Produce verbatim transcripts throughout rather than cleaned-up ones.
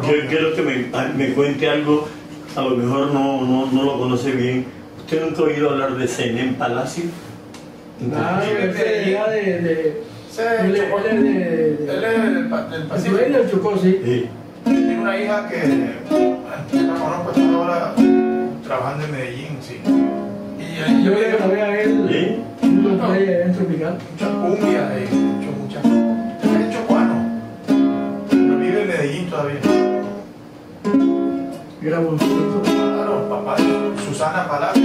Yo quiero que me, me cuente algo, a lo mejor no, no, no lo conoce bien. ¿Usted nunca ha oído hablar de Zenén Palacio? Ah, él se dedica de... de Sí, él es Chocó. de... Él es del, pa- del Pacífico. Él del Chocó, sí. Sí. Tiene una hija que, yo la conozco, está ahora trabajando en Medellín, sí. Y ahí Yo yo le grabé a él ¿Sí? un play allá en Tropical. mucha cumbia, eh, mucho, mucha. Él es chocuano, pero vive en Medellín todavía. Grabó un poquito. Claro, papá de Susana Palacio.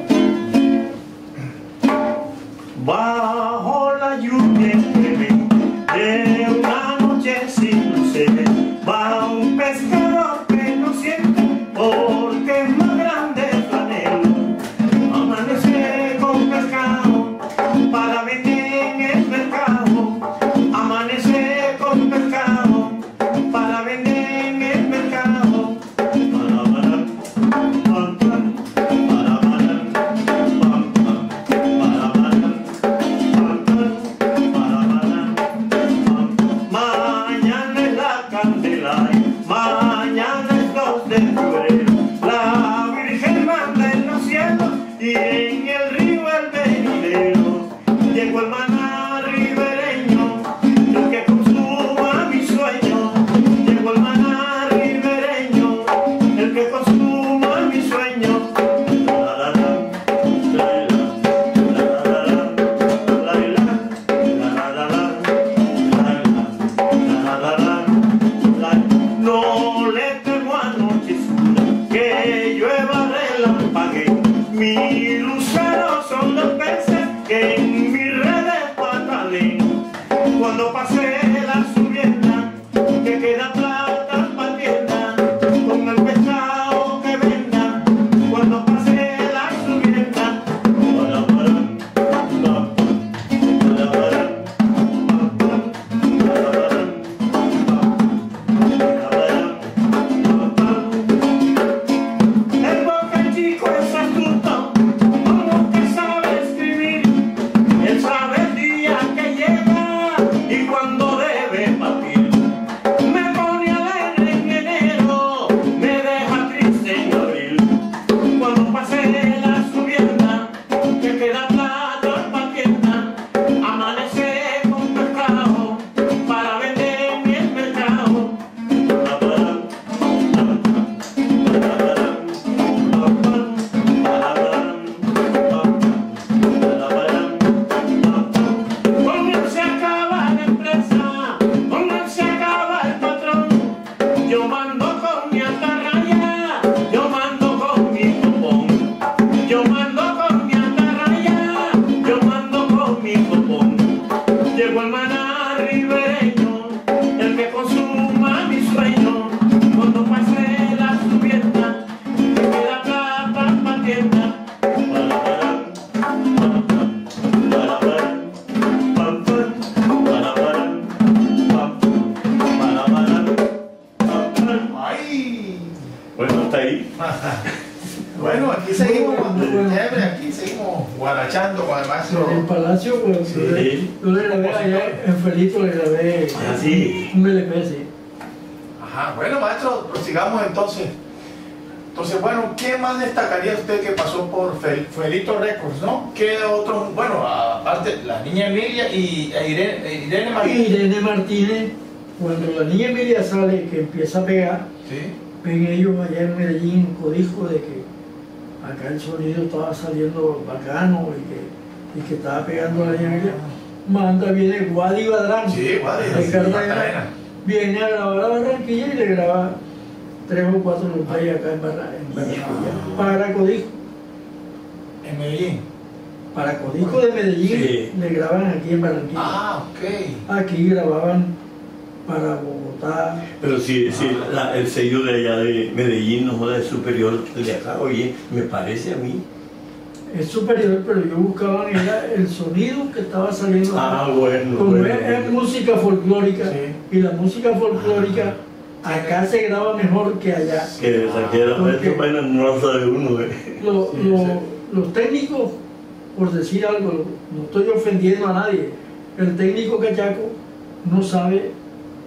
Bajo la lluvia de una noche sin luces va un pescador que no siente porque es más grande el flanelo. Amanece con pescado para vender en el mercado. Amanece con pescado para vender en el mercado. Para, para, pam, pam, para, para, pam, pam, para, para. Mañana es la Candelaria, mañana es dos de febrero. La Virgen manda en los cielos y en el río el venidero. Llegó el maná ribereño, el que consuma mi sueño. Llegó el maná ribereño, el que consuma mi sueño. La, la, la, la, la, la, la, la, la. No le temo a noche oscura, que llueva relampague. Mi lucero son los peces que en mis redes patalen. Cuando pase la subienda, que queda plata pa' tienda, con el pescado que venda. Cuando pase la subienda, para, para, pa, para, para. El Boca Chico es astuto, como que sabe escribir. Él sabe el día que llega y cuando debe partir. Me pone alegre en enero, me deja triste en abril. Cuando pase la subienda, que queda plata pa' tienda. Amanece con pescado para vender en el mercado. Con él se acaba la empresa, con él se acaba el patrón. Yo mando con mi atarraya, yo mando con mi copón. Yo mando con mi atarraya, yo mando con mi copón. Llegó el maná ribereño, el que consuma mi sueño. Cuando pase la subienda, que queda plata pa' tienda. Para, para, pam, pam, para, para, pam, pam, para, para, pam, para, para, pam, pam. ¡Ay! Bueno, hasta ahí. Bueno, aquí seguimos, Bueno. chévere, aquí seguimos guarachando con el maestro. En el Palacio, pues, Sí. yo le- yo le grabé allá en Felito, le grabé Ah, sí. un L P, sí. Ajá, bueno, maestro, prosigamos entonces. Entonces, bueno, ¿qué más destacaría usted que pasó por Fel- Felito Records, no? ¿Qué otros, bueno, aparte, la niña Emilia y e Irene, e Irene Y María? Irene Martínez, cuando la niña Emilia sale, que empieza a pegar, Sí. ven ellos allá en Medellín un codijo de que acá el sonido estaba saliendo bacano y que, y que estaba pegando a la niña Emilia. Manda, viene Wadi Badrán, Sí, vale, de sí, Cartagena, Magdalena. viene a grabar a Barranquilla y le graba tres o cuatro lugares acá en, Barra, en Barranquilla, para Codijo. En Medellín. Para Codijo de Medellín Sí. le graban aquí en Barranquilla. Ah, ok. Aquí grababan para Bogotá. Pero si, si la- el sello de allá de Medellín no joda, es superior que el de acá, oye, me parece a mí. Es superior, pero yo buscaba era el sonido que estaba saliendo. Ah, bueno, Como bueno. es, es música folclórica, Sí. y la música folclórica acá se graba mejor que allá. Que de saquera, ¿Por qué? esta vaina no la sabe uno, eh. Lo- Sí, lo- sí. Los técnicos, por decir algo, no estoy ofendiendo a nadie, el técnico cachaco no sabe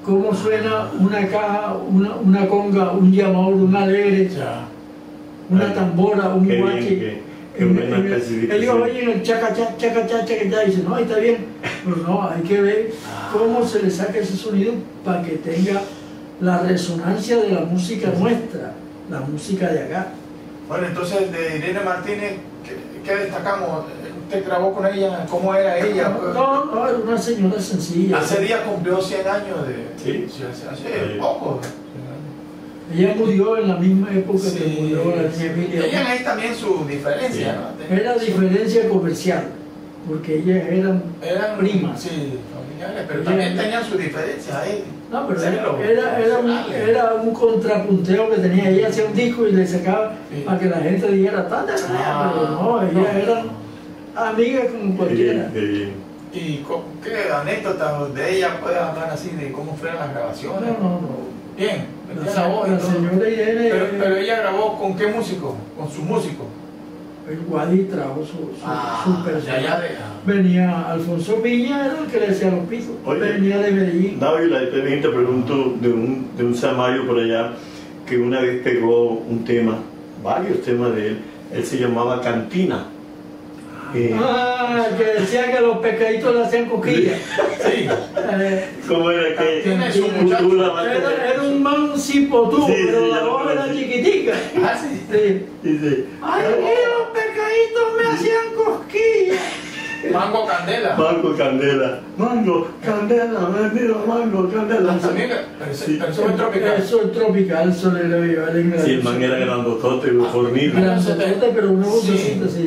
cómo suena una caja, una, una conga, un llamador, un alegre, Ya. una tambora, un Qué bien, guache. qué- qué En- buena en el- especificación. Él iba ahí en el chaca, chaca, chaca, chaca, chaca, chaca, y dice, no, ahí está bien. Pero no, hay que ver cómo se le saca ese sonido para que tenga la resonancia de la música nuestra, la música de acá. Bueno, entonces de Irene Martínez, ¿qué, qué destacamos? ¿Usted grabó con ella? ¿Cómo era ella? No, no, era una señora sencilla. Hace días cumplió cien años de... Sí. hace, hace Sí. poco. Ella murió en la misma época que Sí. murió la niña Emilia. Tenían ahí también su diferencia, ¿no? Era diferencia comercial, porque ellas eran Eran primas. Sí, familiares, pero Ella- también tenían su diferencia ahí. No, pero Sí, era, lo- era, era un, era un contrapunteo que tenía. Ella hacía un disco y le sacaba Sí. para que la gente dijera, tan de Ah, pero no, ellas no. eran amigas como Qué cualquiera. bien, qué bien. ¿Y co- qué anécdotas de ella puede hablar así de cómo fueron las No, grabaciones? no, no. Bien, La, metía la voz y la todo. señora Irene, Pero, pero ella grabó con qué músico? Con su músico. el Guadi trajo su, su, Ah, su ya, personaje. ya de- Venía Alfonso Piña, era el que le decía los picos. Oye. Venía de Medellín. Dávila, te te pregunto de un, de un samario por allá que una vez pegó un tema, varios temas de él, él se llamaba Cantina. Eh, Ah, que decía que los pescaditos le hacían cosquillas. Sí. Eh, ¿Cómo era que Cantina es un tú- muchacho. tú la- era, era un man cipotú, Sí, pero sí, la ya lo voz era conocí. chiquitica. Ah, sí. Sí. Dice, Ay, que los pescaditos me hacían cosquillas. Mango Candela. Mango Candela, Mango Candela, vendido Mango Candela. También, pero, ese- Sí. pero eso es tropical. Eso es tropical, eso le lo iba a la Sí, el man era grandotote, fornido. Grandotote, pero una Sí. vocecita así.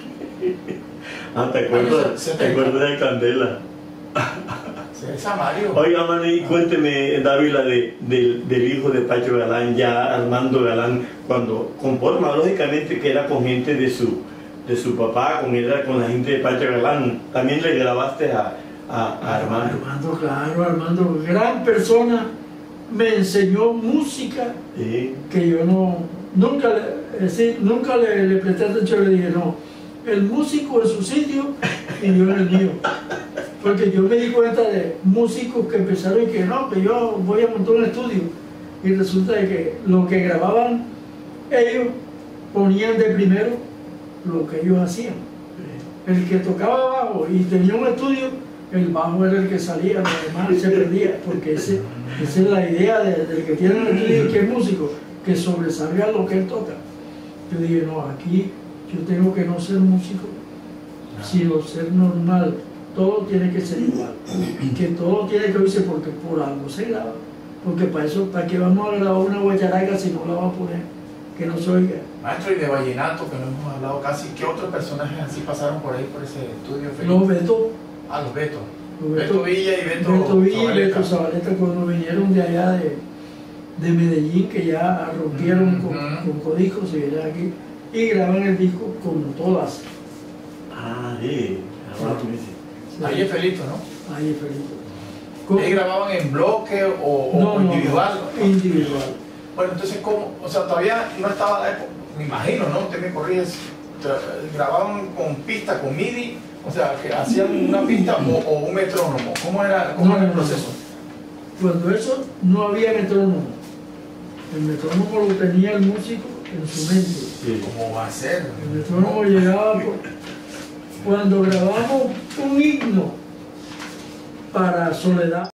Ah, ¿te acuerdas? Se- se ¿Te te- acuerdas de Candela? Sí, es Amario. Oiga, Manny, cuénteme, Dávila, de, del, del hijo de Pacho Galán, ya Armando Galán, cuando conforma, lógicamente que era con gente de su, de su papá, con él, con la gente de Pacho Galán. También le grabaste a, a, a Armando. Armando, claro, Armando, gran persona, me enseñó música Sí. que yo no, nunca, le, es decir, nunca le, le presté atención, le dije, no, el músico en su sitio y yo en el mío. Porque yo me di cuenta de músicos que empezaron y que no, que yo voy a montar un estudio. Y resulta de que lo que grababan ellos ponían de primero lo que ellos hacían. El que tocaba bajo y tenía un estudio, el bajo era el que salía, lo demás se perdía, porque ese, esa es la idea de- del que tiene el estudio y que es músico, que sobresalga lo que él toca. Yo dije, no, aquí yo tengo que no ser músico, sino ser normal. Todo tiene que ser igual, que todo tiene que oírse porque por algo se graba, porque para eso, ¿para qué vamos a grabar una guacharaca si no la vamos a poner? Que no se oiga. Maestro, y de Vallenato, que no hemos hablado casi, ¿qué otros personajes así pasaron por ahí, por ese estudio? Felipe? Los Beto, Ah, los Beto. los Beto Villa y Beto, Beto Villa y Zabaleta. Beto Zabaleta, cuando vinieron de allá de, de Medellín, que ya rompieron con, Ujú. con codiscos, se vienen aquí y graban el disco como todas. Ah, sí. Ahora tú dices. Ahí es Felito, ¿no? Ahí es Felipe. Con- ¿Ahí grababan en bloque o, o No, no, individual? no, individual. Bueno, entonces, ¿cómo? O sea, todavía no estaba la época, me imagino, ¿no? Usted me corriges, tra- grababan con pista, con MIDI, o sea, que hacían una pista o, o un metrónomo. ¿Cómo era, cómo No, era el no, no. proceso? Cuando eso no había metrónomo. El metrónomo lo tenía el músico en su mente. Sí. ¿Cómo va a ser? El metrónomo llegaba por- cuando grabamos un himno para Soledad.